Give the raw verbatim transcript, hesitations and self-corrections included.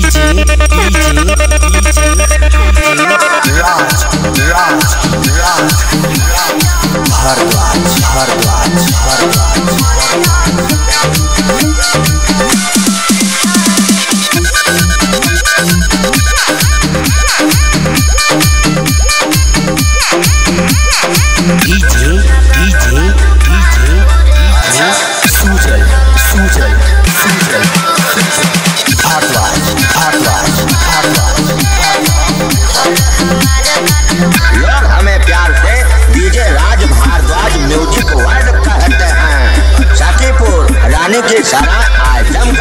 राज Raj Raj Bharadwaj Bharadwaj DJ DJ DJ DJ Sujal Sujal सुजल भारद्वाज भारद्वाज भारद्वाज लोग हमें प्यार से DJ Raj Bharadwaj music world कहते हैं। शाकीपुर रानी की सराय आइटम